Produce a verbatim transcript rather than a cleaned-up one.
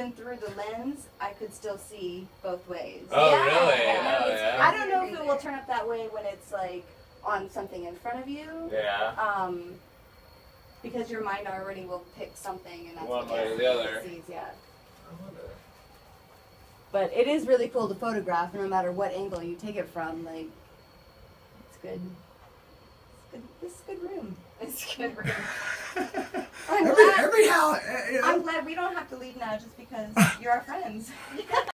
even through the lens, I could still see both ways. Oh, Yeah. really? Yeah, Oh, it's- yeah. I don't know if it will turn up that way when it's like on something in front of you. Yeah. Um, because your mind already will pick something, and that's One what way it or the other. sees. Yeah. I wonder. But it is really cool to photograph, no matter what angle you take it from. Like, it's good. It's good. This is a good room. It's a good room. I'm every glad, every how uh, you know. I'm glad we don't have to leave now just because you're our friends.